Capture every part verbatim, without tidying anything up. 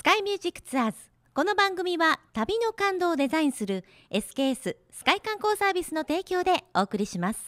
スカイミュージックツアーズ。この番組は旅の感動をデザインする エスケーエス スカイ観光サービスの提供でお送りします。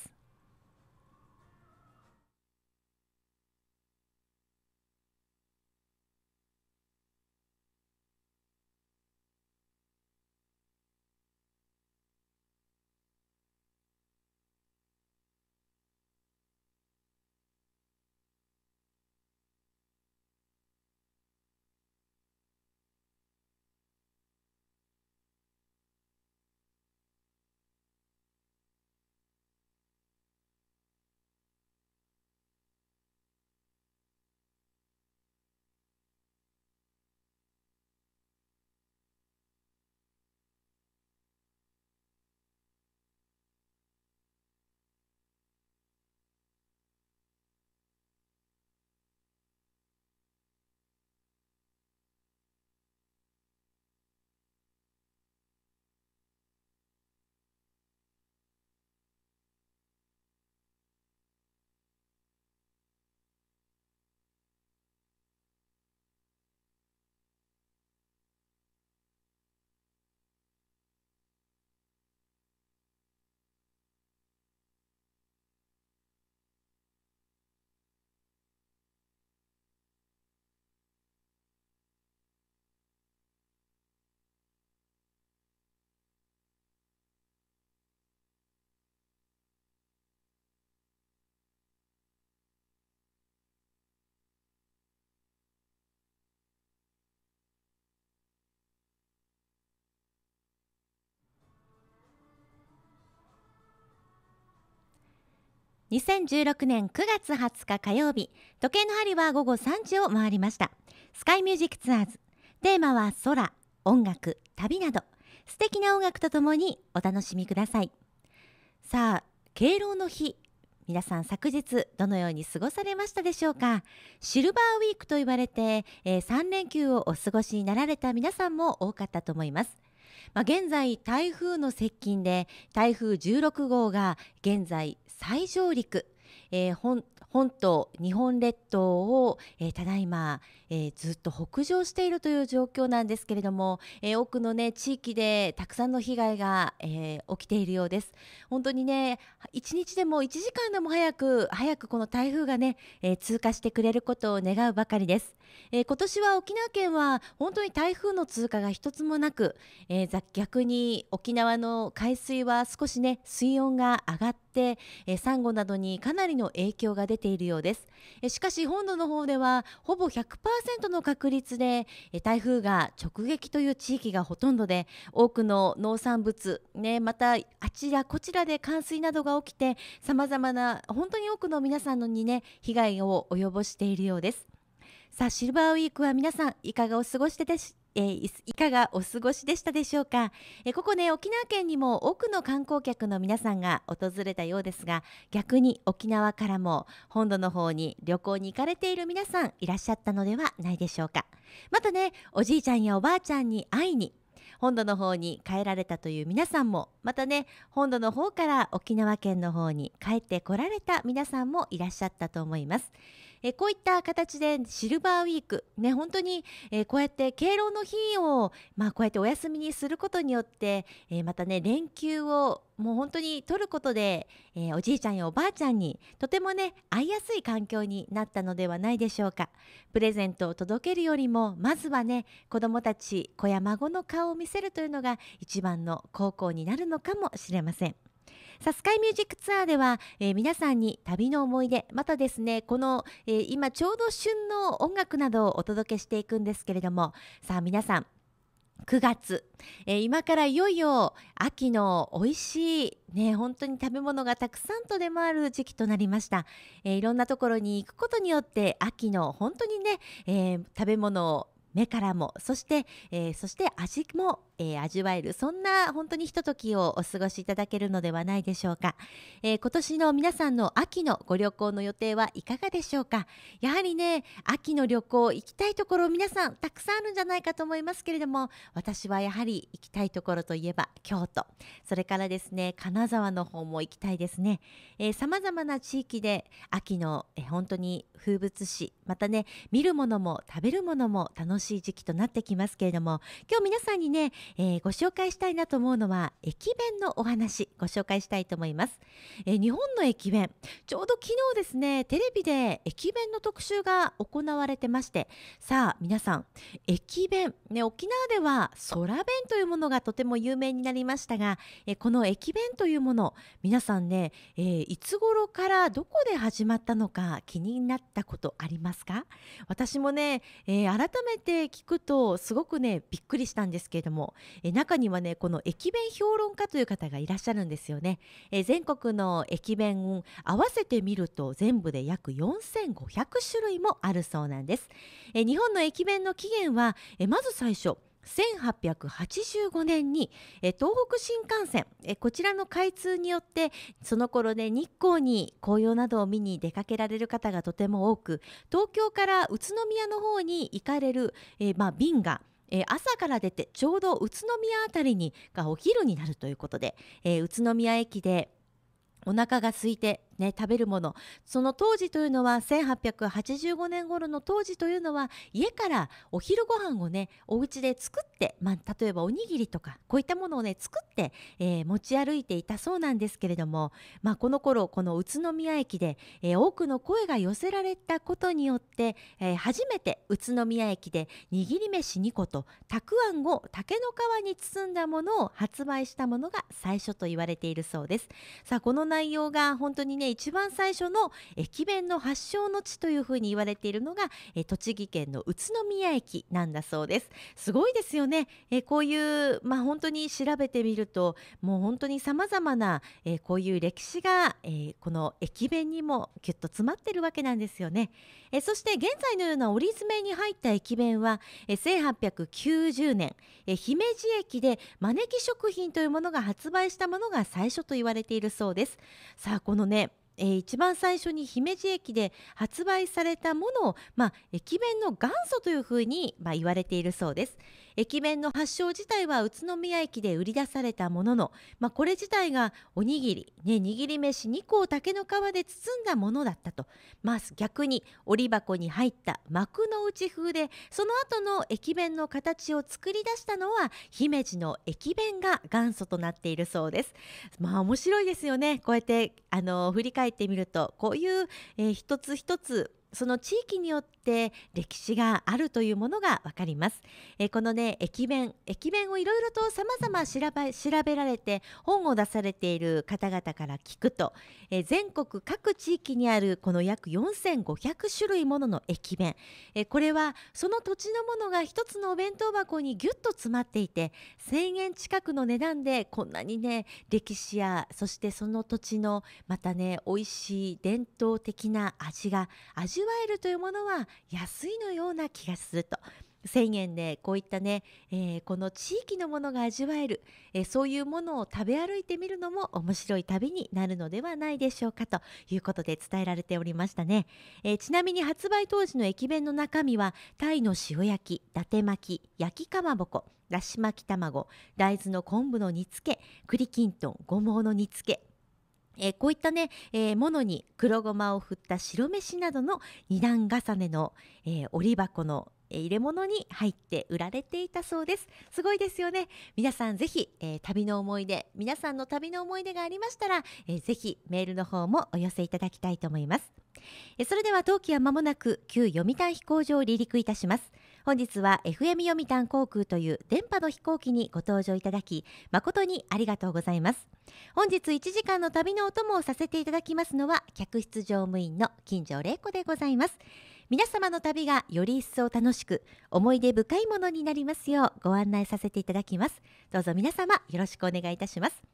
にせんじゅうろくねんくがつはつか火曜日、時計の針は午後さんじを回りました。スカイミュージックツアーズ。テーマは空、音楽、旅など素敵な音楽とともにお楽しみください。さあ、敬老の日、皆さん昨日どのように過ごされましたでしょうか。シルバーウィークと言われて、えー、さんれんきゅうをお過ごしになられた皆さんも多かったと思います。まあ、現在台風の接近で台風じゅうろくごうが現在再上陸、えー、本, 本島日本列島を、えー、ただいま、えー、ずっと北上しているという状況なんですけれども、えー、多くの、ね、地域でたくさんの被害が、えー、起きているようです。本当にね、いちにちでもいちじかんでも早く早くこの台風がね、えー、通過してくれることを願うばかりです。えー、今年は沖縄県は本当に台風の通過が一つもなく、えー、逆に沖縄の海水は少しね水温が上がって、えー、サンゴなどにかなりの影響が出ているようです。えー、しかし本土の方ではほぼ ひゃくパーセント の確率で、えー、台風が直撃という地域がほとんどで、多くの農産物、ね、またあちらこちらで冠水などが起きて、さまざまな本当に多くの皆さんのにね被害を及ぼしているようです。さあ、シルバーウィークは皆さんいかがお過ごしでし、えー、いかがお過ごしでしたでしょうか。えー、ここね、沖縄県にも多くの観光客の皆さんが訪れたようですが、逆に沖縄からも本土の方に旅行に行かれている皆さんいらっしゃったのではないでしょうか。またね、おじいちゃんやおばあちゃんに会いに本土の方に帰られたという皆さんも、またね、本土の方から沖縄県の方に帰ってこられた皆さんもいらっしゃったと思います。えこういった形でシルバーウィーク、ね、本当に、えー、こうやって敬老の日を、まあ、こうやってお休みにすることによって、えー、またね連休をもう本当に取ることで、えー、おじいちゃんやおばあちゃんにとてもね会いやすい環境になったのではないでしょうか。プレゼントを届けるよりもまずはね子どもたち子や孫の顔を見せるというのが一番の孝行になるのかもしれません。さあ、スカイミュージックツアーでは、えー、皆さんに旅の思い出、またですねこの、えー、今ちょうど旬の音楽などをお届けしていくんですけれども、さあ皆さんくがつ、えー、今からいよいよ秋の美味しいね本当に食べ物がたくさんと出回る時期となりました。えー、いろんなところに行くことによって秋の本当にね、えー、食べ物を目からもそして、えー、そして味もえー味わえる、そんな本当にひとときをお過ごしいただけるのではないでしょうか。えー今年の皆さんの秋のご旅行の予定はいかがでしょうか。やはりね、秋の旅行行きたいところ皆さんたくさんあるんじゃないかと思いますけれども、私はやはり行きたいところといえば京都、それからですね金沢の方も行きたいですね。さまざまな地域で秋の、えー本当に風物詩、またね見るものも食べるものも楽しい時期となってきますけれども、今日皆さんにね、えーご紹介したいなと思うのは駅弁のお話、ご紹介したいと思います。えー日本の駅弁、ちょうど昨日ですねテレビで駅弁の特集が行われてまして、さあ皆さん、駅弁、ね、沖縄では空弁というものがとても有名になりましたが、えーこの駅弁というもの、皆さんね、えーいつ頃からどこで始まったのか気になったことありますか？私もね、えー改めて聞くとすごくねびっくりしたんですけれども、えー中にはねこの駅弁評論家という方がいらっしゃるんですよね。えー全国の駅弁を合わせてみると全部で約よんせんごひゃくしゅるいもあるそうなんです。えー日本の駅弁の起源は、えーまず最初せんはっぴゃくはちじゅうごねんにえー東北新幹線、えーこちらの開通によって、その頃ね日光に紅葉などを見に出かけられる方がとても多く、東京から宇都宮の方に行かれる、えーまあ、便がえー朝から出てちょうど宇都宮あたりにがお昼になるということで、えー宇都宮駅でお腹が空いて、ね、食べるもの、その当時というのはせんはっぴゃくはちじゅうごねん頃の当時というのは家からお昼ご飯をねお家で作って、まあ、例えばおにぎりとかこういったものをね作って、えー持ち歩いていたそうなんですけれども、まあ、この頃この宇都宮駅で、えー多くの声が寄せられたことによって、えー初めて宇都宮駅で握り飯にことたくあんを竹の皮に包んだものを発売したものが最初と言われているそうです。さあこの内容が本当にね一番最初の駅弁の発祥の地というふうに言われているのが、えー栃木県の宇都宮駅なんだそうです。すごいですよね。えーこういうまあ本当に調べてみるともう本当にさまざまな、えーこういう歴史が、えーこの駅弁にもぎゅっと詰まってるわけなんですよね。えーそして現在のような折り詰めに入った駅弁は、えーせんはっぴゃくきゅうじゅうねん、えー姫路駅で招き食品というものが発売したものが最初と言われているそうです。さあこのねえー一番最初に姫路駅で発売されたものを、まあ、駅弁の元祖というふうに、まあ、言われているそうです。駅弁の発祥自体は宇都宮駅で売り出されたものの、まあ、これ自体がおにぎり、ね、握り飯にこを竹の皮で包んだものだったと、まあ、逆に折り箱に入った幕の内風でその後の駅弁の形を作り出したのは姫路の駅弁が元祖となっているそうです。まあ面白いですよね。こうやってあの振り返ってみるとこういう、えー一つ一つその地域によって歴史があるというものがわかります。えーこのね駅弁駅弁をいろいろとさまざま調べ調べられて本を出されている方々から聞くと、えー全国各地域にあるこの約よんせんごひゃくしゅるいものの駅弁、えーこれはその土地のものが一つのお弁当箱にぎゅっと詰まっていてせんえん近くの値段でこんなにね歴史やそしてその土地のまたね美味しい伝統的な味が味わえるというものは安いのような気がすると。せんえんでこういったね、えーこの地域のものが味わえる、えーそういうものを食べ歩いてみるのも面白い旅になるのではないでしょうかということで伝えられておりましたね。えーちなみに発売当時の駅弁の中身は鯛の塩焼き、伊達巻き、焼きかまぼこ、だし巻き卵、大豆の昆布の煮付け、栗きんとん、ごぼうの煮付け、えーこういったね、えーものに黒ごまを振った白飯などの二段重ねの、えー折り箱のえー入れ物に入って売られていたそうです。すごいですよね。皆さんぜひ、えー旅の思い出、皆さんの旅の思い出がありましたら、えーぜひメールの方もお寄せいただきたいと思います。えーそれでは当機は間もなく旧読谷飛行場を離陸いたします。本日は エフエム 読谷航空という電波の飛行機にご搭乗いただき誠にありがとうございます。本日いちじかんの旅のお供をさせていただきますのは客室乗務員の金城玲子でございます。皆様の旅がより一層楽しく思い出深いものになりますようご案内させていただきます。どうぞ皆様よろしくお願いいたします。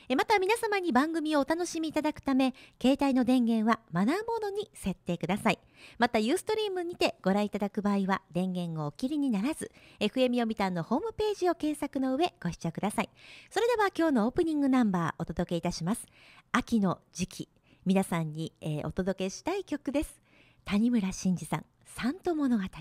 えまた皆様に番組をお楽しみいただくため、携帯の電源はマナーモードに設定ください。またユーストリームにてご覧いただく場合は電源をお切りにならず、 エフエム 読谷のホームページを検索の上ご視聴ください。それでは今日のオープニングナンバーお届けいたします。秋の時期、皆さんに、えーお届けしたい曲です。谷村新司さん、サント物語。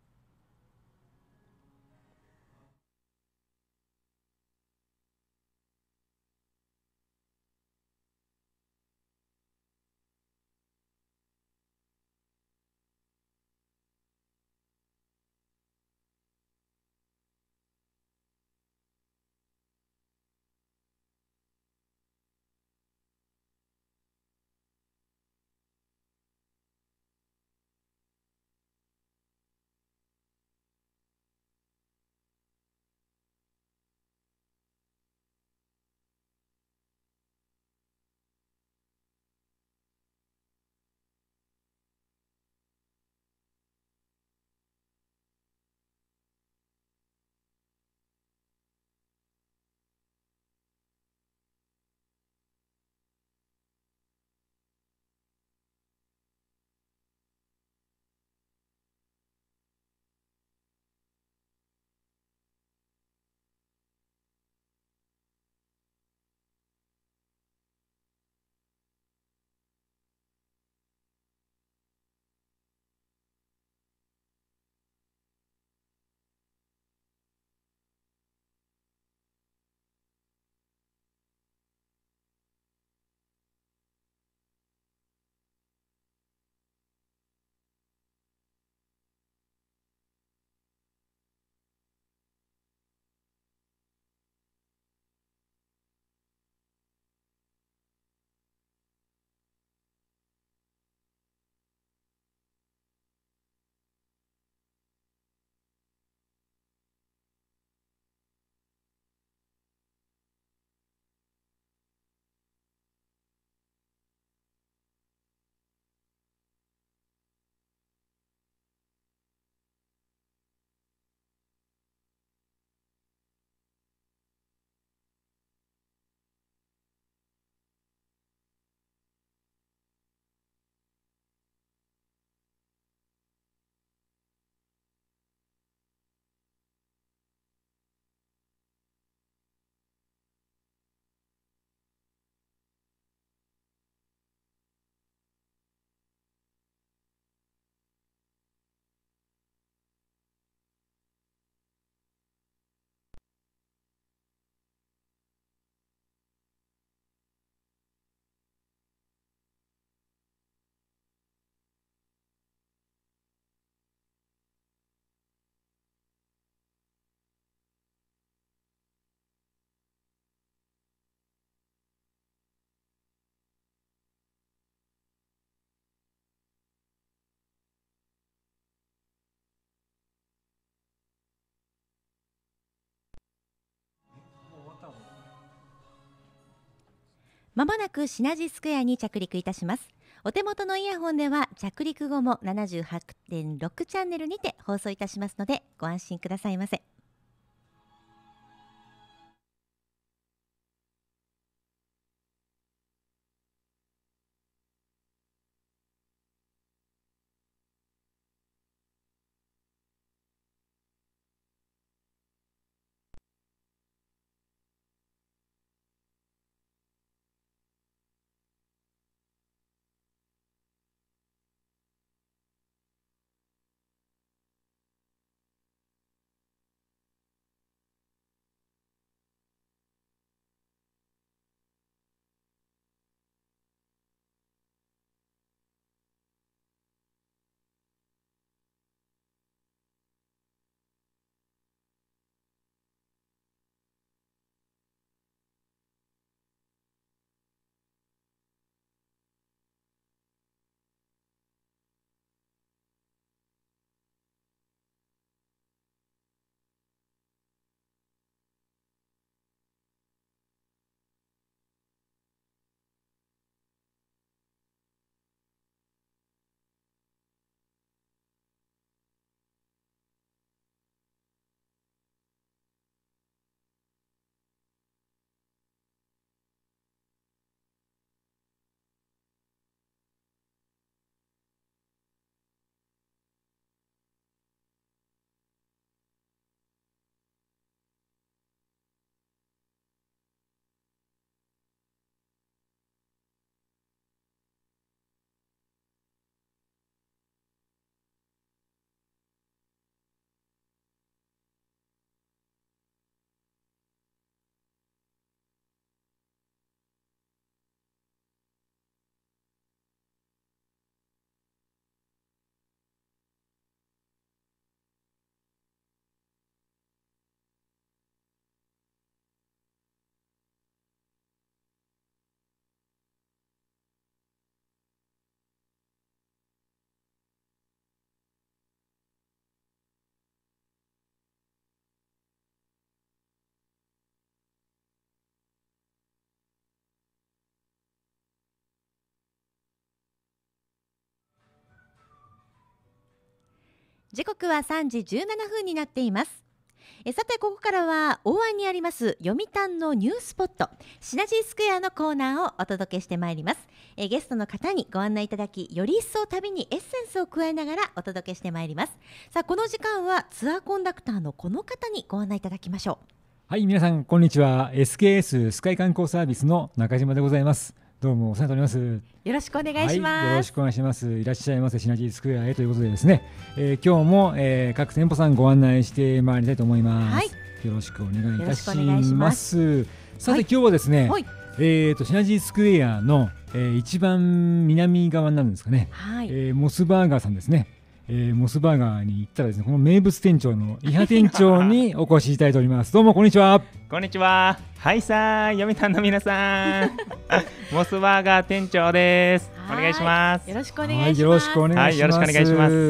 まもなくシナジスクエアに着陸いたします。お手元のイヤホンでは着陸後も ななじゅうはちてんろく チャンネルにて放送いたしますのでご安心くださいませ。 時刻はさんじじゅうななふんになっています。えさてここからは大安にあります読谷のニュースポットシナジースクエアのコーナーをお届けしてまいります。えゲストの方にご案内いただき、より一層旅にエッセンスを加えながらお届けしてまいります。さあこの時間はツアーコンダクターのこの方にご案内いただきましょう。 はい、皆さんこんにちは。 エスケーエス スカイ観光サービスの中島でございます。どうもお世話になっております。 よろしくお願いします、 はい、よろしくお願いします。いらっしゃいませシナジースクエアへということでですね、えー、今日も、えー、各店舗さんご案内してまいりたいと思います、はい、よろしくお願いいたします。さて、はい、今日はですね、はい、えー、とシナジースクエアの、えー、一番南側になるんですかね、はい、えー、モスバーガーさんですね。えー、モスバーガーに行ったらですね、この名物店長の伊波店長にお越しいただいております。どうもこんにちは。 こんにちは。はいさー、読谷の皆さんモスバーガー店長です。お願いします。 よろしくお願いします。はい、 よろしくお願いします。はい、よろしくお願いします。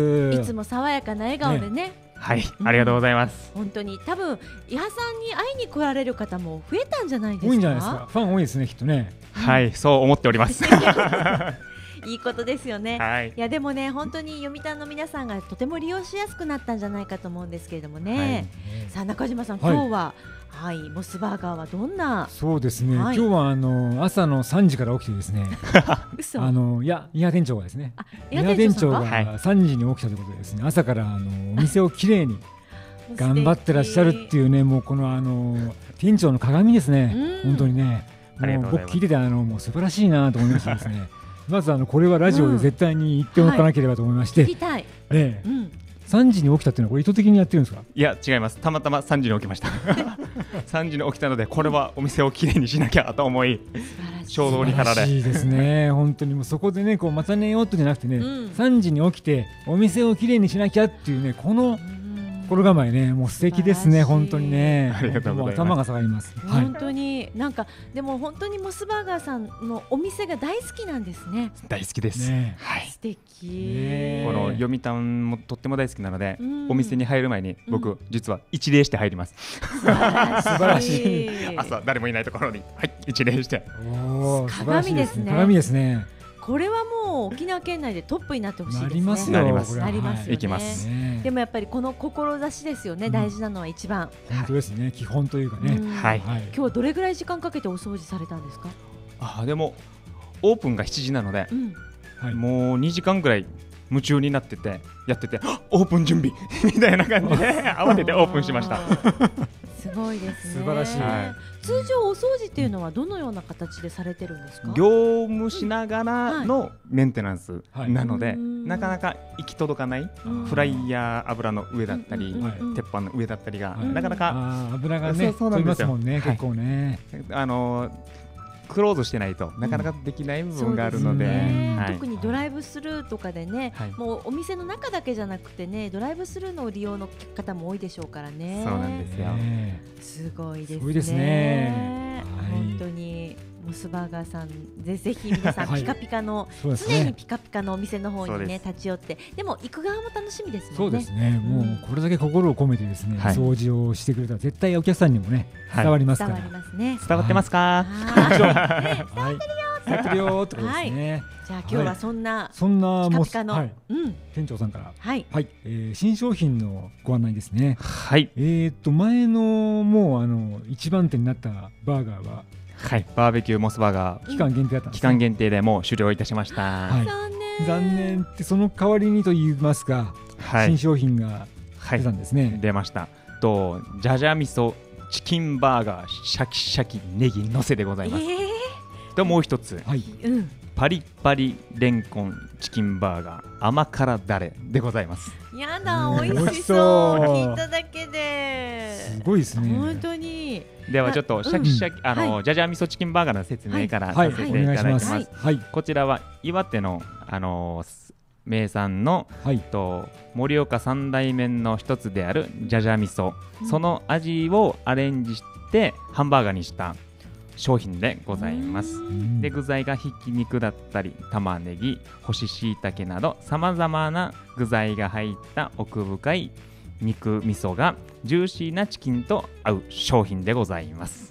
いつも爽やかな笑顔でね、ね、 はい、ありがとうございます、 うん、本当に多分伊波さんに会いに来られる方も増えたんじゃないですか。 多いんじゃないですか。ファン多いですね、きっとね、 うん、はい、そう思っておりますいいことですよね、はい、いやでもね本当に読谷の皆さんがとても利用しやすくなったんじゃないかと思うんですけれどもね、はい、さあ中島さん、はい、今日は、はい、モスバーガーはどんな。 そうですね、はい、今日はあの朝のさんじから起きてですね嘘あのいや伊波店長がですね伊波店長がさんじに起きたということでですね、朝からあのお店をきれいに頑張ってらっしゃるっていうね、もうこのあの店長の鏡ですね、本当にね、もう僕聞いててあのもう素晴らしいなと思いましたですねまずあのこれはラジオで絶対に言っておかなければと思いまして、 うん、はい、聞きたい、 ええ、うん、さんじに起きたっていうのはこれ意図的にやってるんですか。 いや違います。たまたまさんじに起きましたさんじに起きたので、これはお店をきれいにしなきゃと思い衝動に駆られ。 素晴らしいですね本当にもうそこでねこうまた寝ようとじゃなくてね、うん、さんじに起きてお店をきれいにしなきゃっていうね、この心構えね、もう素敵ですね本当にね。 ありがとうございます。 頭が下がります。 本当に、はい、なんかでも本当にモスバーガーさんのお店が大好きなんですね。 大好きです、ね、はい、 素敵、 ね、この読谷もとっても大好きなので、うん、お店に入る前に僕、うん、実は一礼して入ります。 素晴らしい朝誰もいないところに、はい、一礼して。 おー、 鏡ですね。 鏡ですね。 これはもう沖縄県内でトップになってほしいですね。 なりますよ。 なります。 なりますよね。 行きます。 でもやっぱりこの志ですよね、うん、大事なのは一番。 本当ですね、基本というかね、うん、 はい、 今日はどれぐらい時間かけてお掃除されたんですか。 あ、でもオープンがしちじなので、うんはい、もうにじかんぐらい夢中になっててやってて、オープン準備みたいな感じで慌ててオープンしましたすごいですね。 素晴らしい、 はい、 通常お掃除っていうのはどのような形でされてるんですか。 業務しながらのメンテナンスなので、はい、なかなか行き届かないフライヤー油の上だったり、はい、鉄板の上だったりが、はい、なかなかあ油がね飛びますもんね、結構ね、 はい、あのークローズしてないとなかなかできない部分があるので、うんねはい、 特にドライブスルーとかでね、はい、もうお店の中だけじゃなくてね、ドライブスルーの利用の方も多いでしょうからね。 そうなんですよ。 すごいですね。 すごいですね、 はい、本当にモスバーガーさんでぜひ皆さんピカピカの、はい、常にピカピカのお店の方にね立ち寄って、でも行く側も楽しみですもんね。 そうですね、もうこれだけ心を込めてですね、はい、掃除をしてくれたら絶対お客さんにもね伝わりますから、 はい、伝わりますね。 伝わってますか。 もちろん、ね、伝わってるよ、伝わってるよってことですね。 はい、じゃあ今日はそんな、はい、 そんなピカピカの、はいうん、店長さんから、 はいはい、えー、新商品のご案内ですね。 はい、 えー、っと前のもうあの一番手になったバーガーは、 はい、バーベキューモスバーガー期間限定だったんです、ね、 期間限定でもう終了いたしました。 はい、 残念残念ってその代わりにと言いますか、はい、新商品が出たんですね。はい、 出ました。とじゃじゃ味噌チキンバーガーシャキシャキネギのせでございます。えー、ともう一つ、 はいうん、 パリパリレンコンチキンバーガー甘辛ダレでございます。 やだ、美味しそう聞いただけですごいですね。 本当に。 ではちょっとシャキシャキ、うん、あの、はい、じゃじゃ味噌チキンバーガーの説明からさせていただきます。 はいはい、 こちらは岩手のあのー、名産の、はい、と盛岡三大麺の一つであるじゃじゃ味噌、うん、その味をアレンジしてハンバーガーにした商品でございます。で具材がひき肉だったり玉ねぎ、干し椎茸などさまざまな具材が入った奥深い肉味噌がジューシーなチキンと合う商品でございます。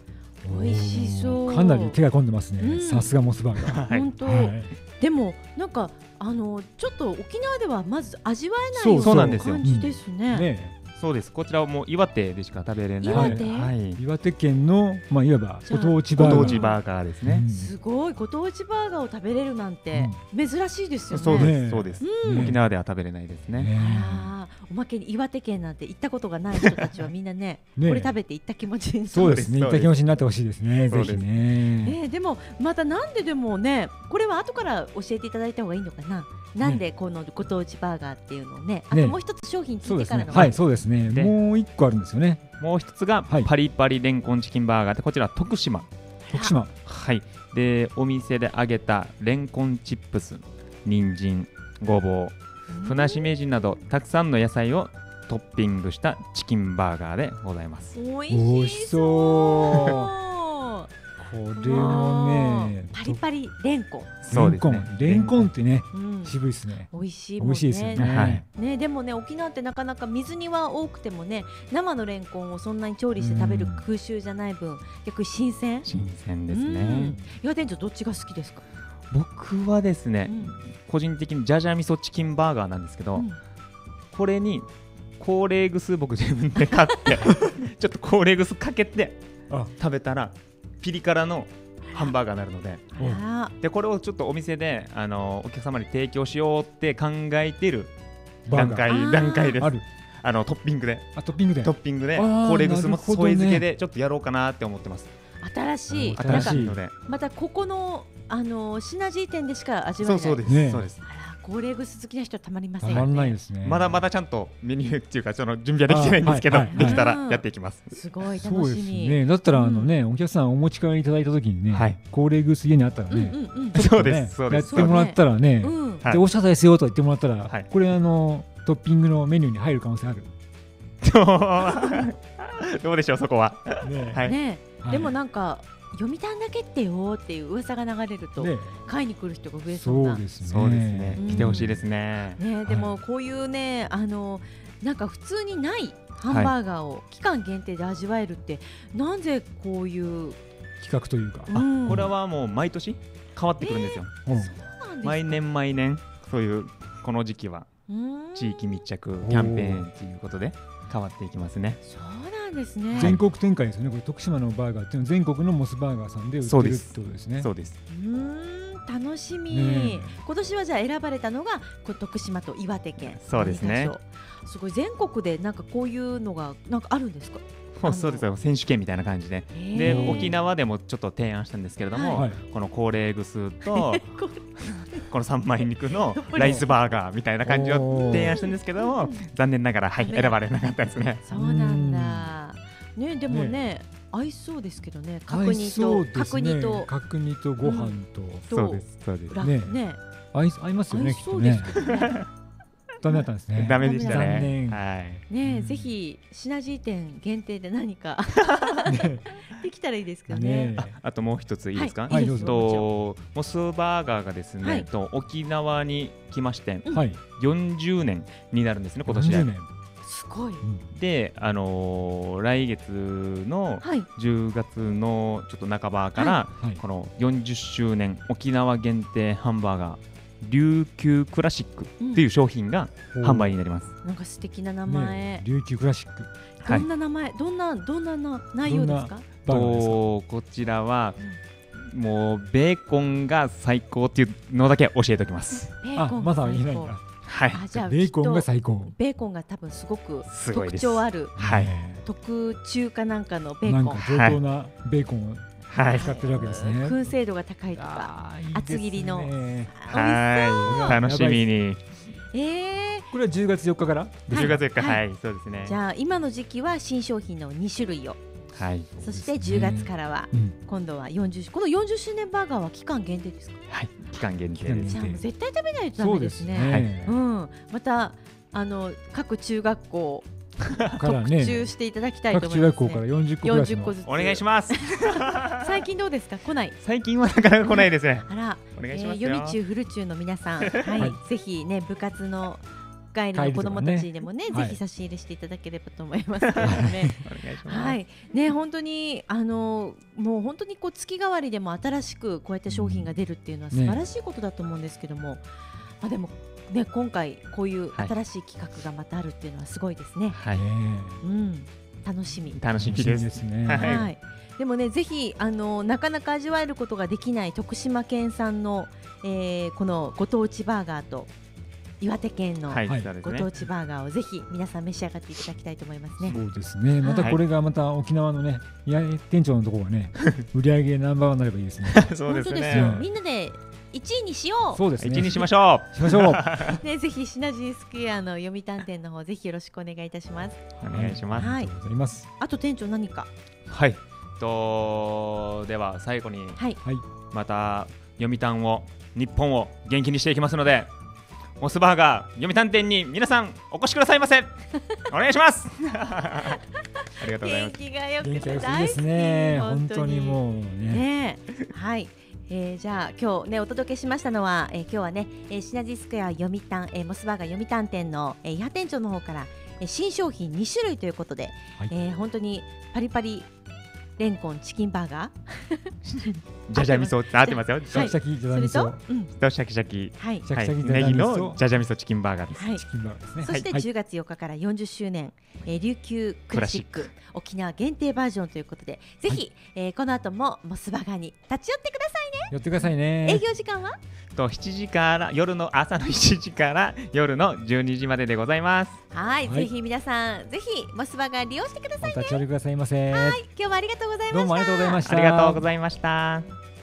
美味しそう。 かなり手が込んでますね、 うん、 さすがモスバーガー。 本当、はい、でもなんかあのちょっと沖縄ではまず味わえないような感じですね。 ね、そうです。こちらはもう岩手でしか食べれない。 岩手、 はい、 岩手県の、まあ、いわばご当地バーガー。 ご当地バーガーですね、 うん、すごい。ご当地バーガーを食べれるなんて珍しいですよね。 そうです、そうです、 うん、 沖縄では食べれないですね。 ね、あ、おまけに岩手県なんて行ったことがない人たちはみんな ね, ねこれ食べて行った気持ちに。 そうですね、行った気持ちになってほしいですね。ぜひね。 えー、でもまたなんででもね、これは後から教えていただいた方がいいのかな。なんでこのご当地バーガーっていうのをね、あともう一つ商品聞いてからの、 はい、そうですね。もう一個あるんですよね。 もう一つがパリパリレンコンチキンバーガーで、こちら徳島。 徳島。 はい。で、お店で揚げたレンコンチップス、人参、ごぼう、ふなしめじなどたくさんの野菜をトッピングしたチキンバーガーでございます。 おいしそう。 これもね、 パリパリレンコン。 そうですね。レンコンってね、渋いですね。 美味しいもんね。美味しいですよね。ね、でもね、沖縄ってなかなか水煮は多くてもね、生のレンコンをそんなに調理して食べる風習じゃない分、逆に新鮮。 新鮮ですね。 岩店長どっちが好きですか？ 僕はですね、個人的にジャジャ味噌チキンバーガーなんですけど、これにコーレーグス僕自分で買ってちょっとコーレーグスかけて食べたらピリ辛のハンバーガーになるので、でこれをちょっとお店であのお客様に提供しようって考えている段階段階です。あるあのトッピングであトッピングでトッピングでコーレーグスも添え付けでちょっとやろうかなって思ってます。 新しい新しいので、 またここのあのシナジー店でしか味わえない。 そうそうですそうです。 コーレーグス好きな人はたまりません。 たまんないですね。 まだまだちゃんとメニューっていうかその準備はできてないんですけど、できたらやっていきます。 すごい楽しみ。 そうですね。だったらあのね、お客さんお持ち帰りいただいた時にね、コーレーグス家にあったらね、 そうですそうです。 やってもらったらね、でおしゃれですよと言ってもらったら、これあのトッピングのメニューに入る可能性ある。 どうでしょうそこは。 ね、でもなんか。読谷だけってよっていう噂が流れると、ね、買いに来る人が増えそうな。 そうですね。 そうですね。来てほしいですね。 ね、でもこういうね、あのなんか普通にないハンバーガーを期間限定で味わえるって、なぜこういう企画というか、 あ、これはもう毎年変わってくるんですよ。 そうなんですか。 毎年毎年そういうこの時期は地域密着キャンペーンということで変わっていきますね。 そうなんですね。 全国展開ですよね。これ徳島のバーガーっていうのは全国のモスバーガーさんで売ってるってことですね。 そうです。 うーん、楽しみ、ね、今年はじゃあ選ばれたのがこ徳島と岩手県。 そうですね。 すごい。全国でなんかこういうのがなんかあるんですか？ そうですよ。選手権みたいな感じで、で沖縄でもちょっと提案したんですけれども、はい、このコーレーグスとこの三枚肉のライスバーガーみたいな感じを提案したんですけども、残念ながら、はい、選ばれなかったですね。 そうなんだね。でもね、ね、合いそうですけどね。角煮と、ね、角煮と角煮とご飯と、 うん、そうですそうですね。ね、合い合いますよね。きっとね。ダメだったんですね。 ダメでしたね。 はい。ね、ぜひシナジー店限定で何かできたらいいですけどね。 あともう一ついいですか？ はい。 とモスバーガーがですね、と沖縄に来ましてよんじゅうねんになるんですね、今年で。 すごい。 で、あの来月のじゅうがつのちょっと半ばからこのよんじゅっしゅうねん沖縄限定ハンバーガー琉球クラシックっていう商品が販売になります。 なんか素敵な名前。 琉球クラシック。 どんな名前、どんなどんなな内容ですか？ とこちらはもうベーコンが最高っていうのだけ教えておきます。 あ、まだ言えないんだ。 はい。 じゃあベーコンが最高。 ベーコンが多分すごく特徴ある。 はい。 特注かなんかのベーコン。 なんか上等なベーコンを使ってるわけですね。 燻製度が高いとか、厚切りの。 はい。楽しみに。 ええ。 これはじゅうがつよっかから？ じゅうがつよっか、はい、そうですね。 じゃあ今の時期は新商品のにしゅるいを。 はい。 そしてじゅうがつからは今度はよんじゅう、このよんじゅっしゅうねんバーガーは期間限定ですか？ はい、期間限定です。 じゃあもう絶対食べないとダメですね。うん。またあの各中学校からね、特注していただきたいと思います、ね。 各中学校からよんじゅっこクラスの個ずつお願いします。 最近どうですか？来ない？ 最近はなかなか来ないですね。 あら、 お願いしますよ。 えー、読み中フル中の皆さん、はい、はい、ぜひね部活の帰りの子どもたちでもね、 ね、 ぜひ差し入れしていただければと思いますけどね。はい、ね、本当にあのもう本当にこう月替わりでも新しくこうやって商品が出るっていうのは素晴らしいことだと思うんですけども、ね、まあでもね、今回こういう新しい企画がまたあるっていうのはすごいですね。 はい、 うん、楽しみ。 楽しみですね。 はい。でもね、ぜひあのなかなか味わえることができない徳島県産の、えー、このご当地バーガーと岩手県のご当地バーガーをぜひ皆さん召し上がっていただきたいと思いますね。 そうですね。またこれがまた沖縄のね、宮城店長のところがね、売り上げナンバーワンになればいいですね。 そうですね。 ですよ。みんなでいちいにしよう。 そうですね。 いちいにしましょう。しましょう。 ね、ぜひシナジースクエアの読谷店の方ぜひよろしくお願いいたします。 お願いします。 はい。 ありがとうございます。 あと店長何か。 はい。とでは最後に、 はい、 また読谷を日本を元気にしていきますので、モスバーガー読谷店に皆さんお越しくださいませ。お願いします。ありがとうございます。 元気がよくて大好きですね。本当にもうね。 ね、はい。えー、じゃあ今日ねお届けしましたのは、えー、今日はね、えー、シナジースクエア読谷、えー、モスバーガー読谷店の、えー、伊波店長の方から、えー、新商品に種類ということで、はい、えー、本当にパリパリレンコンチキンバーガーじゃじゃ味噌って合ってますよ。 シャキシャキじゃじゃ味噌とシャキシャキ、 はい、 ネギのじゃじゃ味噌チキンバーガーです。 はい、チキンバーガーですね。 そしてじゅうがつよっかからよんじゅっしゅうねん、えー、琉球クラシック沖縄限定バージョンということで、ぜひ、はい、えー、この後もモスバーガーに立ち寄ってくださいね。 寄ってくださいね。 営業時間はとしちじから夜の朝のしちじから夜のじゅうにじまででございます。 はい、はい、ぜひ皆さんぜひモスバーガー利用してくださいね。 お立ち寄りくださいませ。 はい、今日はありがとうございました。 どうもありがとうございました。 ありがとうございました。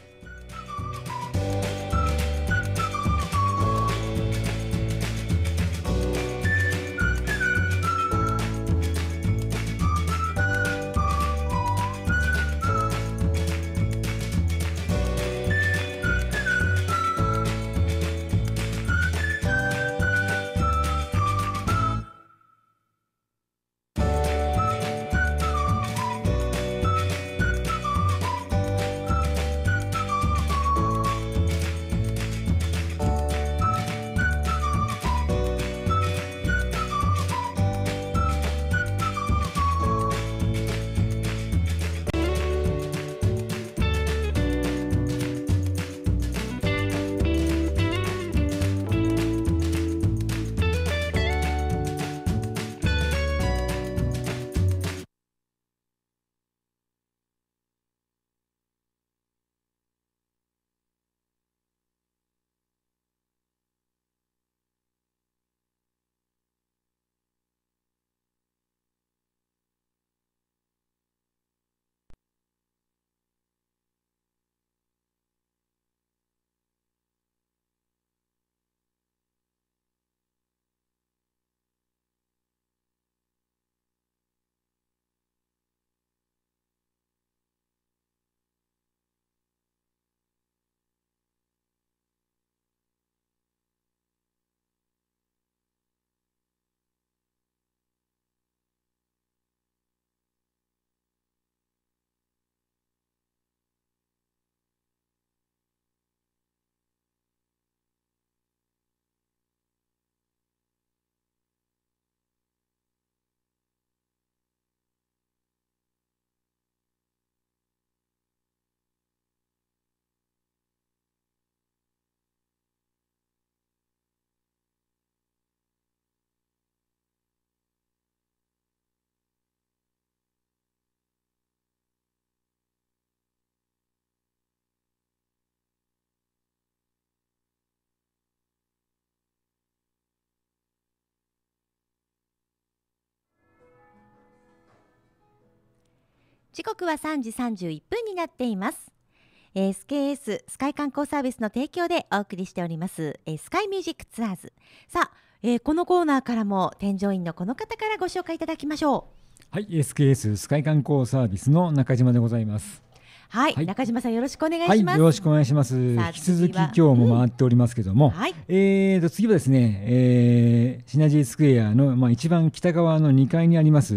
時刻はさんじさんじゅういっぷんになっています。えー、エスケーエス スカイ観光サービスの提供でお送りしております、えー、スカイミュージックツアーズ。さあ、えー、このコーナーからも添乗員のこの方からご紹介いただきましょう。はい、 エスケーエス スカイ観光サービスの中島でございます。 はい、はい、中島さんよろしくお願いします。 はい、よろしくお願いします。引き続き今日も回っておりますけども、うん、はい、えーと次はですね、えー、シナジースクエアの、まあ、一番北側のにかいにあります、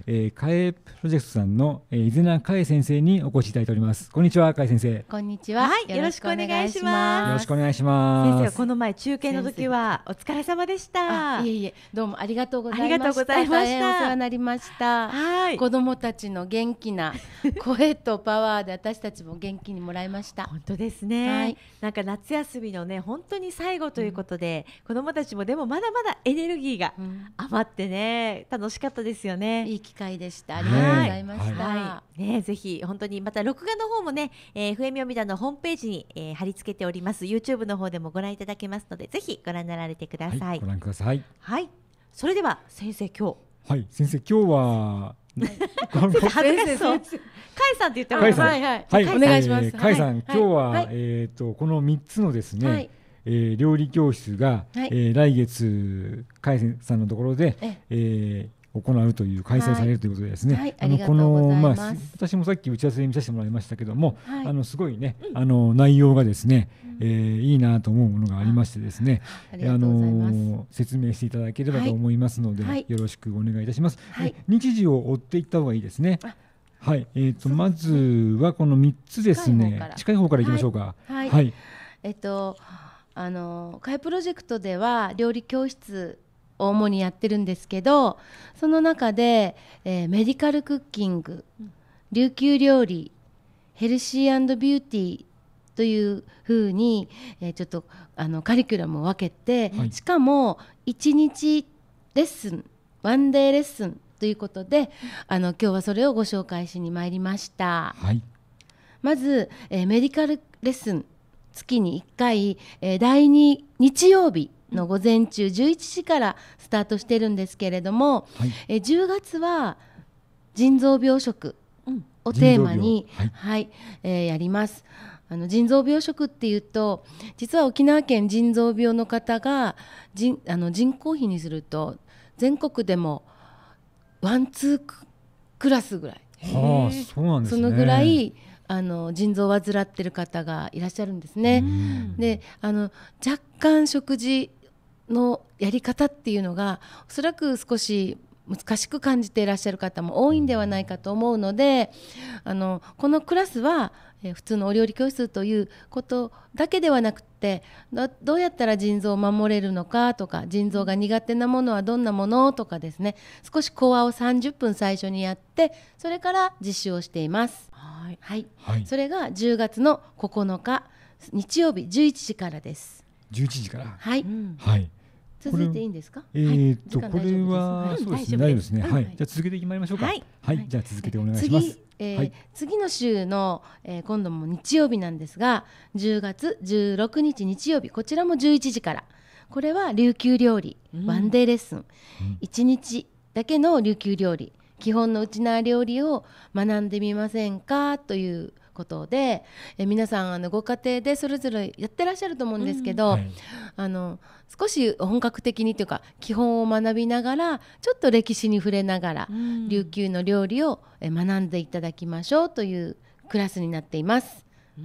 えー、カエプロジェクトさんの、えー、伊是名カエ先生にお越しいただいております。こんにちは、カエ先生。 こんにちは、 はい、よろしくお願いします。 よろしくお願いします。 先生はこの前中継の時はお疲れ様でした。 いえいえ、どうもありがとうございました。 ありがとうございました。 大変お世話になりました。はい、子どもたちの元気な声とパワーで私たちも元気にもらいました。 本当ですね、はい、なんか夏休みのね本当に最後ということで、うん、子どもたちもでもまだまだエネルギーが余ってね、うん、楽しかったですよね。 いい機会でした。ありがとうございました、はいはいね、ぜひ本当にまた録画の方もね、えー、エフエム 読みだのホームページに、えー、貼り付けております。 YouTube の方でもご覧いただけますので、ぜひご覧になられてください。はい、 ご覧ください。 はい、それでは先生、今日はい、先生今日は恥ずかしそう。カイさんって言ってもらいます。 はいはいはい、お願いします。 カイさん、今日はえっとこのみっつのですね、えー、料理教室が、はい、えー、来月カイさんのところで、ええー行うという開催されるということでですね、はい、 あのこのまあ私もさっき打ち合わせで見させてもらいましたけども、はい、あのすごいね、うん、あの内容がですね、うん、えー、いいなと思うものがありましてですね、ありがとうございます。あの説明していただければと思いますので、はい、よろしくお願いいたします。はい、日時を追っていった方がいいですね。はい、えーとまずはこのみっつですね、近い方からいきましょうか。 はい、はい、えっとあのカイプロジェクトでは料理教室を主にやってるんですけど、その中で、えー、メディカルクッキング、琉球料理、ヘルシー&ビューティーというふうに、えー、ちょっとあのカリキュラムを分けて、はい、しかもいちにちレッスン、ワンデーレッスンということで、あの今日はそれをご紹介しに参りました。はい、まず、えー、メディカルレッスン、月にいっかい、えー、だいに日曜日の午前中じゅういちじからスタートしてるんですけれども、はい、えじゅうがつは腎臓病食をテーマに、はいはいえー、やります。あの腎臓病食っていうと、実は沖縄県腎臓病の方が人あの人口比にすると全国でもワンツークラスぐらい、 はあ、そうなんですね。 そのぐらいあの腎臓を患っている方がいらっしゃるんですね。であの若干食事のやり方っていうのがおそらく少し難しく感じていらっしゃる方も多いんではないかと思うので、あのこのクラスは、えー、普通のお料理教室ということだけではなくて、 ど, どうやったら腎臓を守れるのかとか、腎臓が苦手なものはどんなものとかですね、少し講話をさんじゅっぷん最初にやって、それから実習をしています。はいはいはい、それがじゅうがつのここのか日曜日じゅういちじからです。 じゅういちじから、 はい、うん、はい、続いていいんですか。 えー、っと、はい、これはそうですね、大丈夫ですね。はい、じゃあ続けていきましょうか。はい、はい、じゃあ続けてお願いします。 次、えーはい、次の週の、えー、今度も日曜日なんですが、じゅうがつじゅうろくにち日曜日、こちらもじゅういちじから。これは琉球料理、うん、ワンデーレッスン、うん、いちにちだけの琉球料理、基本のウチナー料理を学んでみませんかということで、え皆さんあのご家庭でそれぞれやってらっしゃると思うんですけど、うん、はい、あの少し本格的にというか基本を学びながら、ちょっと歴史に触れながら、うん、琉球の料理をえ学んでいただきましょうというクラスになっています。うん、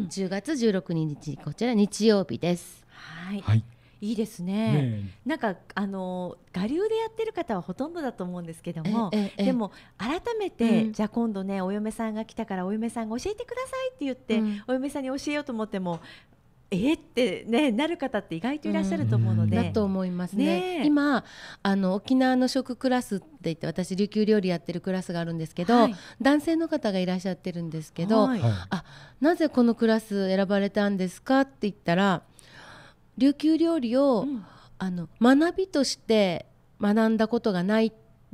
じゅうがつじゅうろくにち、こちら日曜日です。 はい、はい、いいですね。ね、なんかあの我流でやってる方はほとんどだと思うんですけども、ええでも改めて、うん、じゃあ今度ねお嫁さんが来たからお嫁さんが教えてくださいって言って、うん、お嫁さんに教えようと思ってもえー、ってねなる方って意外といらっしゃると思うので、 うん、だと思いますね。ね、今あの沖縄の食クラスって言って、私琉球料理やってるクラスがあるんですけど、はい、男性の方がいらっしゃってるんですけど、はい、あなぜこのクラス選ばれたんですかって言ったら、琉球料理を、うん、あの学びとして学んだことがないって、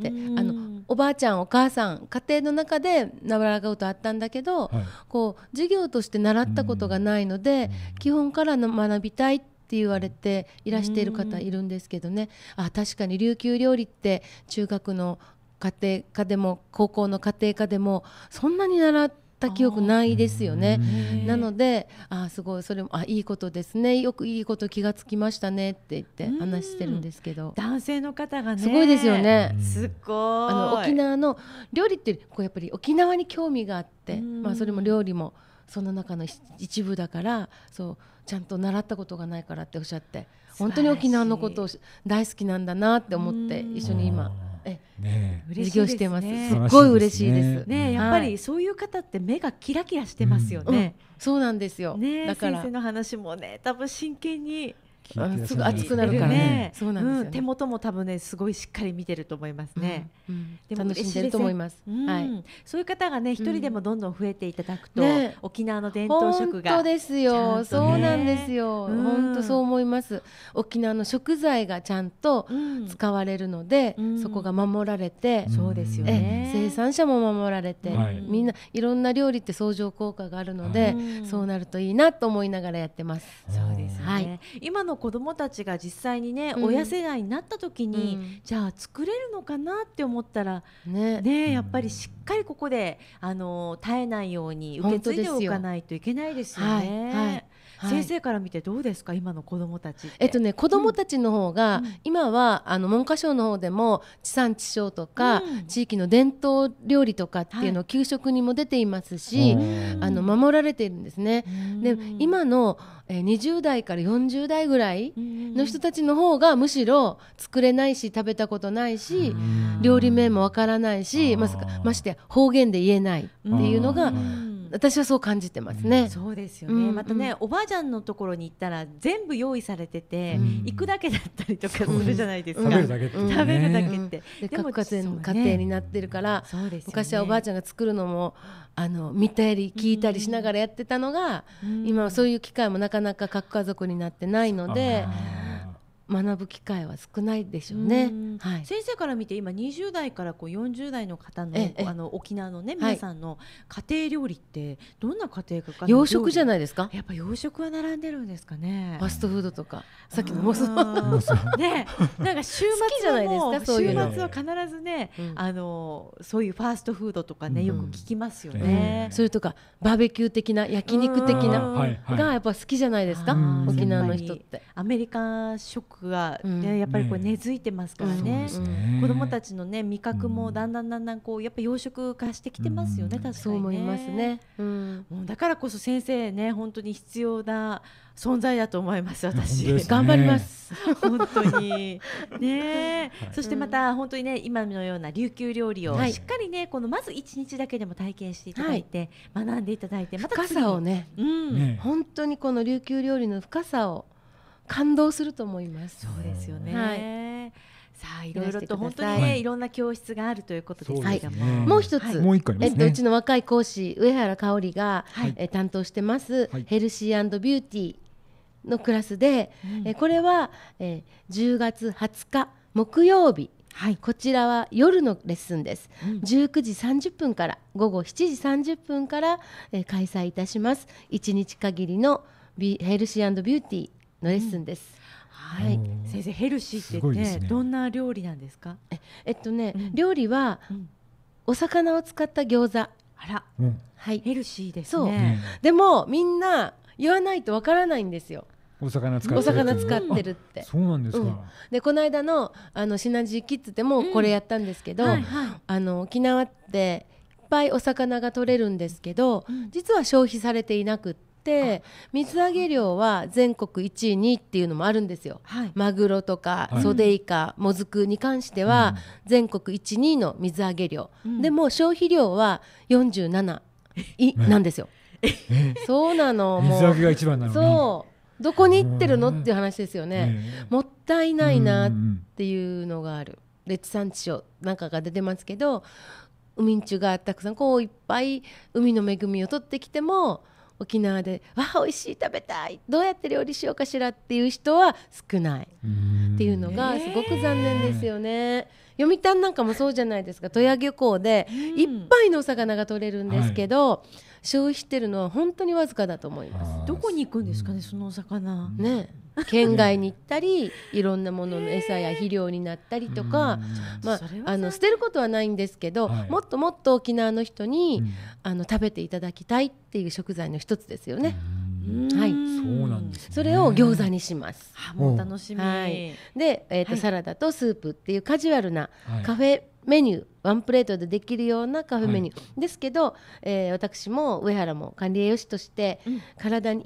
あのおばあちゃんお母さん家庭の中で習うことあったんだけど、はい、こう授業として習ったことがないので、基本からの学びたいって言われていらしている方いるんですけどね、あ確かに琉球料理って中学の家庭科でも高校の家庭科でもそんなに習ってた記憶ないですよね。なのであすごいそれもあいいことですね、よくいいこと気がつきましたねって言って話してるんですけど、 男性の方がねすごいですよね。 すごいあの沖縄の料理ってこうやっぱり沖縄に興味があって、まあ、それも料理もその中の一部だから、そうちゃんと習ったことがないからっておっしゃって、本当に沖縄のことを大好きなんだなって思って一緒に今えね事業してます。 ねすっごい嬉しいです。 ね、やっぱりそういう方って目がキラキラしてますよね。 うん、そうなんですよ。 ね、 だから先生の話もね、多分真剣にすぐ熱くなるからね。そうなんですよね。 手元も多分ねすごいしっかり見てると思いますね。 うんうん、でも楽しんでると思います。はい。 そういう方がね一人でもどんどん増えていただくと、ね、沖縄の伝統食が本当ですよ。そうなんですよ。本当そう思います。沖縄の食材がちゃんと使われるので、うん、そこが守られて、 うん、そうですよね。 生産者も守られて、 はい、 みんないろんな料理って相乗効果があるので、はい、そうなるといいなと思いながらやってます。 そうですね。はい、今の子どもたちが実際にね、うん、親世代になった時に、うん、じゃあ作れるのかなって思ったら ね, ねやっぱりしっかりここであの絶えないように受け継いでおかないといけないですよね。はいはいはい、先生から見てどうですか今の子どもたちって。 えっとね子どもたちの方が、うん、今はあの文科省の方でも地産地消とか、うん、地域の伝統料理とかっていうのを給食にも出ていますし、はい、あの守られているんですね。で今のにじゅう代からよんじゅう代ぐらいの人たちの方がむしろ作れないし食べたことないし料理名もわからないし ま, まして方言で言えないっていうのが私はそう感じてますね。 うん、そうですよね、うんうん、またねおばあちゃんのところに行ったら全部用意されてて、うん、行くだけだったりとかするじゃないですか、うん、食べるだけって、ね、食べるだけって、 うん、で各家庭の家庭になってるから、ね、昔はおばあちゃんが作るのもあの見たり聞いたりしながらやってたのが、うん、今はそういう機会もなかなか各家族になってないので学ぶ機会は少ないでしょうね。はい、 先生から見て今にじゅう代からこうよんじゅう代の方 の, あの沖縄のね皆さんの家庭料理ってどんな家庭か、 洋食じゃないですか。 やっぱ洋食は並んでるんですかね。 ファストフードとかさっきのモスね、なんか週末はもう週末は必ずね、うん、あのそういうファーストフードとかね、うん、よく聞きますよね、 うん、それとかバーベキュー的な焼肉的ながやっぱ好きじゃないですか、沖縄の人って。 アメリカ食が、ね、うん、やっぱりこれ根付いてますからね、うん、子どもたちのね味覚もだんだんだんだんこうやっぱ洋食化してきてますよね、うん、確かにね。 そう思いますね、うん、 もうだからこそ先生ね本当に必要な存在だと思います私、 ね、頑張ります本当にね、はい、そしてまた本当にね今のような琉球料理をしっかりねこのまずいちにちだけでも体験していただいて、はい、学んでいただいてまた深さをね、うん、ね本当にこの琉球料理の深さを感動すると思います。 そうですよね、はい、さあいろいろと本当にね、はい、いろんな教室があるということですけども、 はい、もう一つ、 はい、もう一個ありますね。 えっと、うちの若い講師上原香織が、はいえ担当してます、はい、ヘルシー&ビューティーのクラスで、うん、えこれは、えじゅうがつはつか木曜日、はい、こちらは夜のレッスンです、うん、じゅうくじさんじゅっぷんから午後しちじさんじゅっぷんから、え開催いたします。いちにち限りのビヘルシー&ビューティーのレッスンです、 うんはい、先生ヘルシーって、ねね、どんな料理なんですか。 え、えっとね、うん、料理は、うん、お魚を使った餃子。 あら、 うんはい、 ヘルシーですね。 そう、うん、でもみんな言わないとわからないんですよ。 お魚使ってる、 お魚使ってるって、 うん、そうなんですか、うん、 でこの間のあのシナジーキッズでもこれやったんですけど、うんはいはい、あの沖縄っていっぱいお魚が取れるんですけど、うん、実は消費されていなくってで水揚げ量は全国いちいにいっていうのもあるんですよ、はい、マグロとかソデイカ、はい、モズクに関しては全国いちいにいの水揚げ量、うん、でも消費量はよんじゅうなないなんですよ。そうなの。 水揚げが一番なのにそうどこに行ってるのっていう話ですよね。もったいないなっていうのがある。で地産地消なんかが出てますけど海んちゅがたくさんこういっぱい海の恵みを取ってきても沖縄でわあ美味しい食べたいどうやって料理しようかしらっていう人は少ないっていうのがすごく残念ですよね。読谷なんかもそうじゃないですか。戸谷漁港でいっぱいのお魚が取れるんですけど、はい、消費してるのは本当にわずかだと思います。 どこに行くんですかねそのお魚ね。県外に行ったりいろんなものの餌や肥料になったりとか、まあ、あの捨てることはないんですけど、はい、もっともっと沖縄の人に、うん、あの食べていただきたいっていう食材の一つですよね。はい、 そうなんですね。 それを餃子にします。 あ、もう楽しみ、はい、 で、えーとはい、サラダとスープっていうカジュアルなカフェメニュー、はい、ワンプレートでできるようなカフェメニュー、はい、ですけど、えー、私も上原も管理栄養士として、うん、体にいい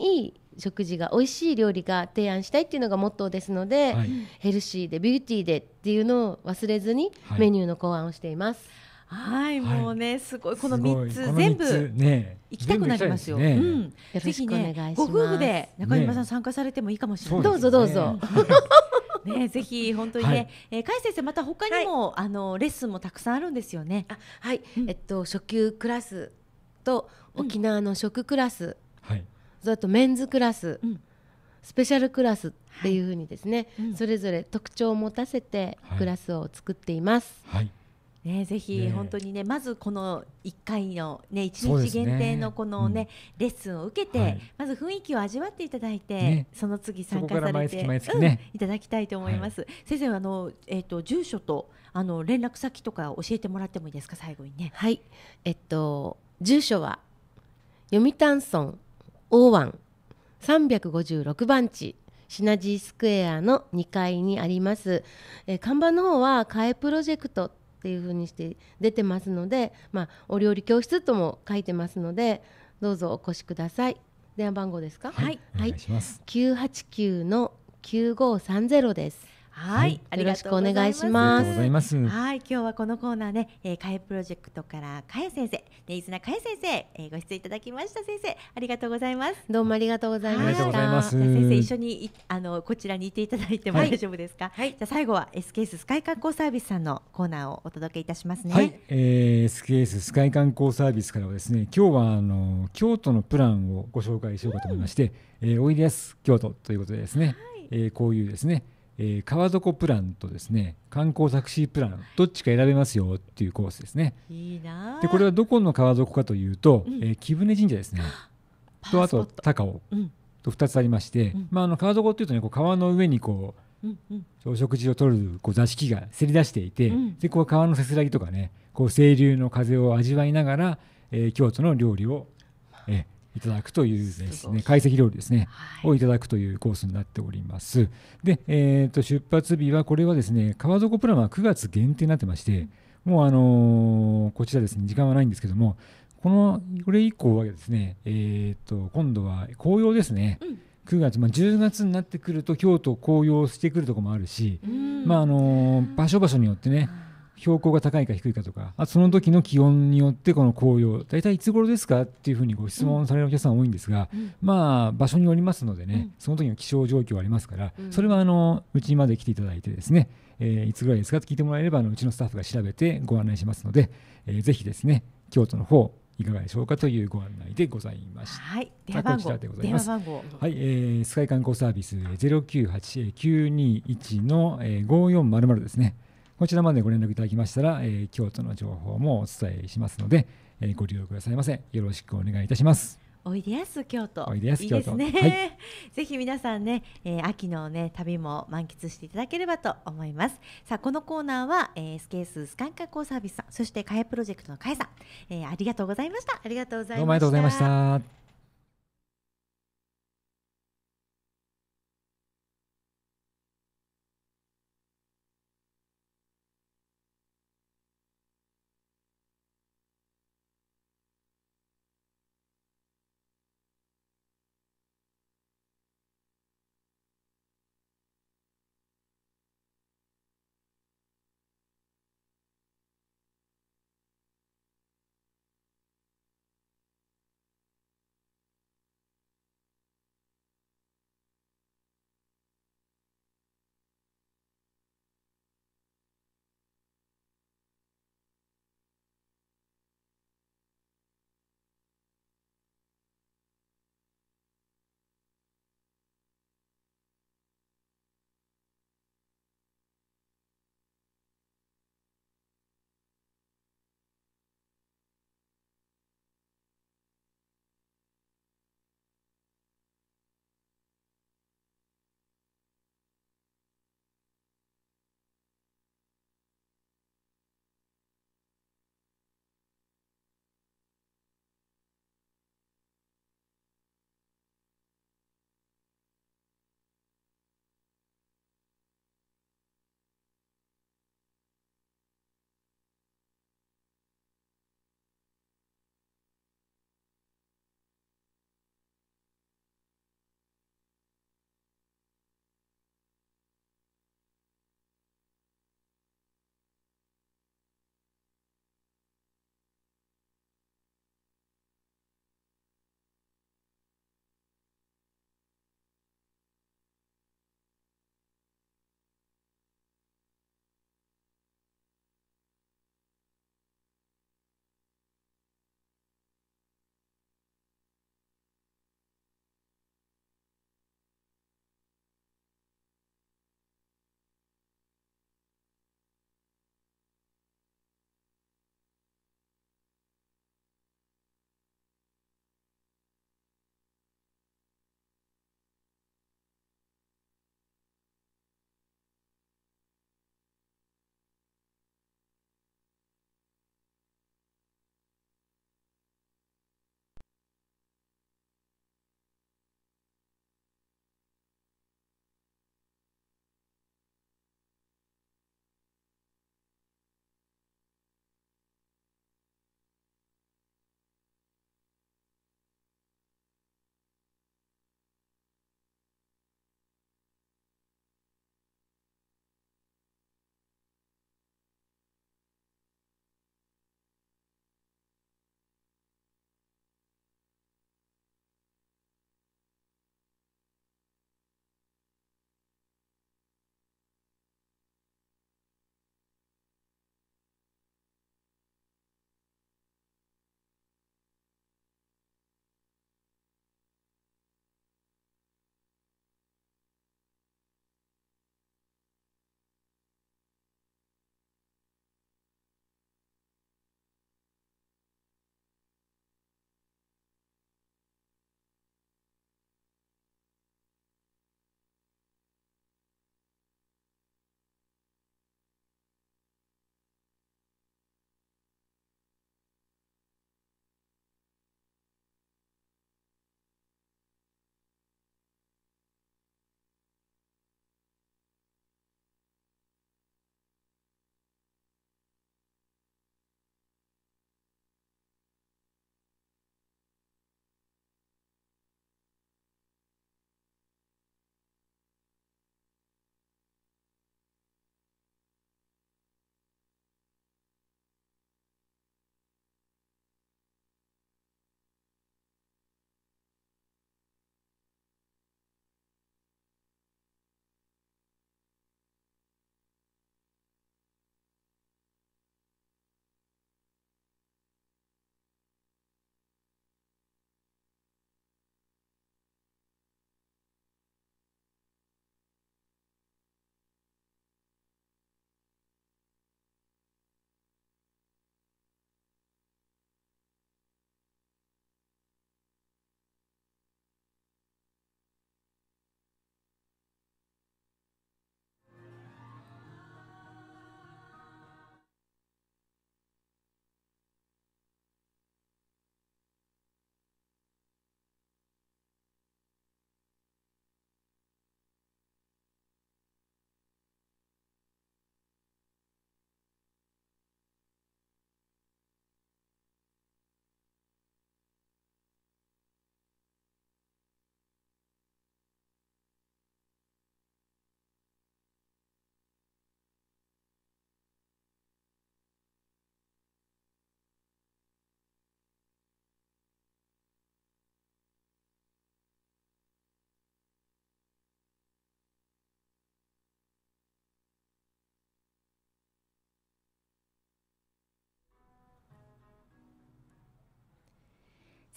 食事が美味しい料理が提案したいっていうのがモットーですので、はい、ヘルシーでビューティーでっていうのを忘れずにメニューの考案をしています。 はい、はい、もうねすごいこのみっつ全部行きたくなりますよ。 ね、うん、よろしくお願いします。 ご夫婦で中島さん参加されてもいいかもしれない。 どうぞどうぞ。 ね、ぜひ本当にね、はい、えー、甲斐先生また他にも、はい、あのレッスンもたくさんあるんですよね。 あ、はい、うん、えっと初級クラスと沖縄の食クラス、うん、あとメンズクラス、うん、スペシャルクラスっていうふうにですね、はい、うん、それぞれ特徴を持たせてクラスを作っています。 はい、 ね、ぜひ本当にね、まずこのいっかいの、ね、いちにち限定のこの、ね、うん、レッスンを受けて、はい、まず雰囲気を味わっていただいて、ね、その次参加されて毎月毎月、ね、 うん、いただきたいと思います。はい、先生はあの、えーと、住所とあの連絡先とか教えてもらってもいいですか、最後にね。 はい、えっと、住所は読谷村大湾さんびゃくごじゅうろくばん地シナジースクエアのにかいにあります。えー、看板の方はカエプロジェクトっていう風にして出てますので、まあ、お料理教室とも書いてますのでどうぞお越しください。電話番号ですか。 はい、はい、お願いします。 きゅうはちきゅうのきゅうごさんゼロです。 はい、 よろしくお願いします。 はい、今日はこのコーナーね、えー、カエプロジェクトからカエ先生、ね、飯綱カエ先生、えー、ご出演いただきました。先生ありがとうございます。 どうもありがとうございました。 先生一緒にあのこちらにいていただいても大丈夫ですか。はい、じゃあ最後は エスケーエス スカイ観光サービスさんのコーナーをお届けいたしますね。 はい、えー、エスケーエス スカイ観光サービスからはですね、今日はあの京都のプランをご紹介しようかと思いまして、うん、えー、おいでやす京都ということでですね、はい、えー、こういうですね、えー、川床プランとですね観光タクシープランどっちか選べますよっていうコースですね。 いいな。 でこれはどこの川床かというと、うん、えー、貴船神社ですねとあと高尾とふたつありまして、うん、まあ、あの川床っていうとねこう川の上にこう、うんうん、お食事をとるこう座敷がせり出していて、うん、でこう川のせせらぎとかねこう清流の風を味わいながら、えー、京都の料理を、えーいただくというですね、懐石料理ですね、はい、をいただくというコースになっております。で、えー、と出発日はこれはですね川床プランはくがつ限定になってまして、もうあのー、こちらですね時間はないんですけども、このこれ以降はですね、えー、と今度は紅葉ですね、うん、くがつ、まあ、じゅうがつになってくると京都紅葉してくるところもあるし、まああのー、場所場所によってね標高が高いか低いかとか、あその時の気温によってこの紅葉大体いつ頃ですかっていうふうにご質問されるお客さん多いんですが、うん、まあ場所によりますのでね、うん、その時の気象状況ありますから、うん、それはあのうちまで来ていただいてですね、えー、いつぐらいですかと聞いてもらえればあのうちのスタッフが調べてご案内しますので、えー、ぜひですね京都の方いかがでしょうかというご案内でございました。 はい、電話番号、 こちらでございます。 電話番号、 はい、えー、スカイ観光サービスゼロきゅうはちきゅうにいちのごよんまるまるですね。こちらまでご連絡いただきましたら、えー、京都の情報もお伝えしますので、えー、ご利用くださいませ。よろしくお願いいたします。 おいでやす京都、 おいでやす京都、 いいですね、はい、ぜひ皆さんね、えー、秋のね旅も満喫していただければと思います。さあこのコーナーは、えー、エスケーエス スカイ観光サービスさん、そしてカエプロジェクトのカエさん、えー、ありがとうございました。 ありがとうございました。 どうもありがとうございました。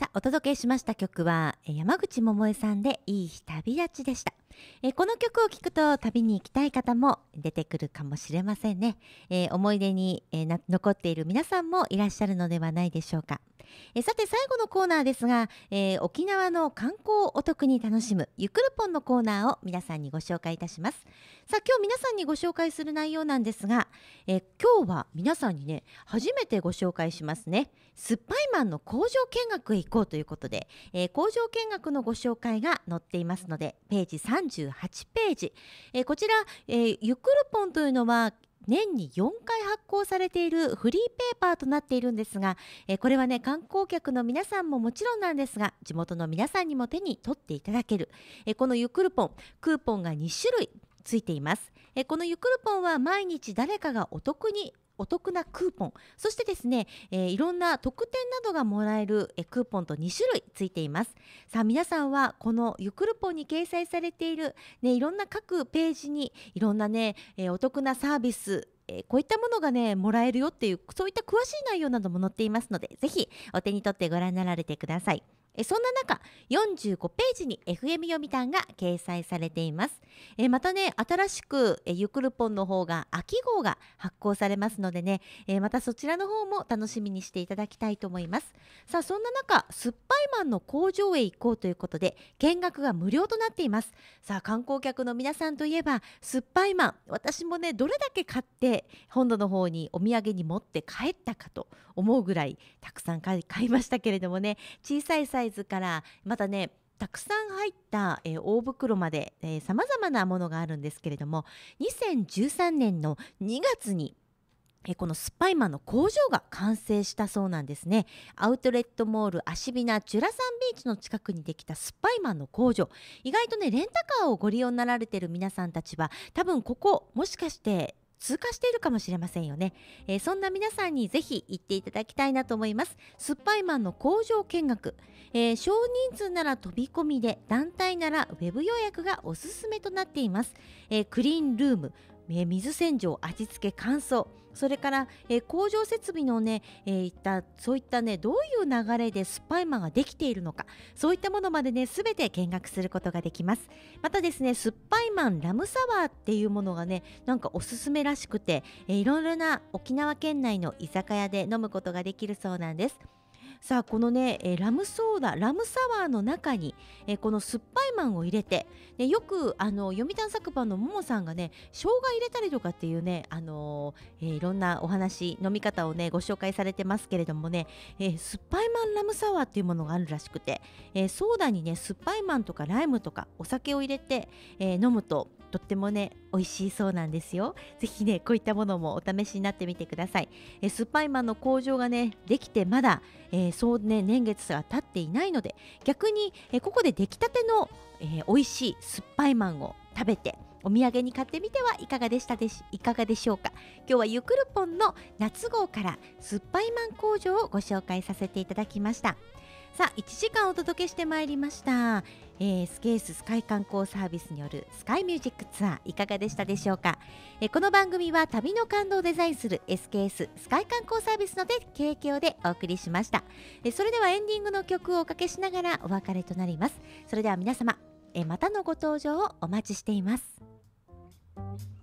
さあお届けしました曲は山口百恵さんでいい日旅立ちでした。えー、この曲を聴くと旅に行きたい方も出てくるかもしれませんね。えー、思い出に、えー、な残っている皆さんもいらっしゃるのではないでしょうか。えー、さて最後のコーナーですが、えー、沖縄の観光をお得に楽しむゆくるぽんのコーナーを皆さんにご紹介いたします。さあ今日皆さんにご紹介する内容なんですが、えー、今日は皆さんにね初めてご紹介しますね。スッパイマンの工場見学へ行こうということで、えー、工場見学のご紹介が載っていますのでページさんじゅうはちページ、えー、こちら、えー、ゆくるぽんというのは年によんかい発行されているフリーペーパーとなっているんですが、えー、これはね観光客の皆さんももちろんなんですが地元の皆さんにも手に取っていただける、えー、このゆくるぽんクーポンがにしゅるいついています。えー、このゆくるぽんは毎日誰かがお得にお得なクーポン、そしてですね、えー、いろんな特典などがもらえる、えー、クーポンとにしゅるいついています。さあ皆さんはこのゆくるぽんに掲載されている、ね、いろんな各ページにいろんなね、えー、お得なサービス、えー、こういったものがねもらえるよっていうそういった詳しい内容なども載っていますのでぜひお手に取ってご覧になられてください。えそんな中よんじゅうごページに エフエム 読谷が掲載されています。えまたね新しくえゆくるぽんの方が秋号が発行されますのでね、えまたそちらの方も楽しみにしていただきたいと思います。さあそんな中スッパイマンの工場へ行こうということで見学が無料となっています。さあ観光客の皆さんといえばスッパイマン、私もねどれだけ買って本土の方にお土産に持って帰ったかと思うぐらいたくさん買い、買いましたけれどもね、小さいサイズからまたねたくさん入った、えー、大袋までさまざまなものがあるんですけれども、にせんじゅうさんねんのにがつにえこのスッパイマンの工場が完成したそうなんですね。アウトレットモールアシビナチュラサンビーチの近くにできたスッパイマンの工場、意外とねレンタカーをご利用になられている皆さんたちは多分ここもしかして通過しているかもしれませんよね。えー、そんな皆さんにぜひ行っていただきたいなと思います。スッパイマンの工場見学、えー、少人数なら飛び込みで団体ならウェブ予約がおすすめとなっています。えー、クリーンルーム、えー、水洗浄、味付け、乾燥、それから、えー、工場設備のね、えー、いったそういったねどういう流れでスッパイマンができているのか、そういったものまでねすべて見学することができます。またですねスッパイマンラムサワーっていうものがねなんかおすすめらしくて、えー、いろいろな沖縄県内の居酒屋で飲むことができるそうなんです。さあこのね、えー、ラムソーダラムサワーの中に、えー、このスッパイマンを入れて、でよくあの読谷酒場のももさんがね生姜入れたりとかっていうね、あのーえー、いろんなお話飲み方をねご紹介されてますけれどもね、えー、スッパイマンラムサワーっていうものがあるらしくて、えー、ソーダにねスッパイマンとかライムとかお酒を入れて、えー、飲むととってもね美味しいそうなんですよ。ぜひねこういったものもお試しになってみてください。えスッパイマンの工場がねできてまだ、えー、そうね年月が経っていないので、逆に、えここで出来たての、えー、美味しいスッパイマンを食べてお土産に買ってみてはいかがでしたでしいかがでしょうか。今日はゆくるぽんの夏号からスッパイマン工場をご紹介させていただきました。さあいちじかんお届けしてまいりました、えー、スケーススカイ観光サービスによるスカイミュージックツアーいかがでしたでしょうか。えー、この番組は旅の感動をデザインする エスケーエス スカイ観光サービスの提供でお送りしました。えー、それではエンディングの曲をおかけしながらお別れとなります。それでは皆様、えー、またのご登場をお待ちしています。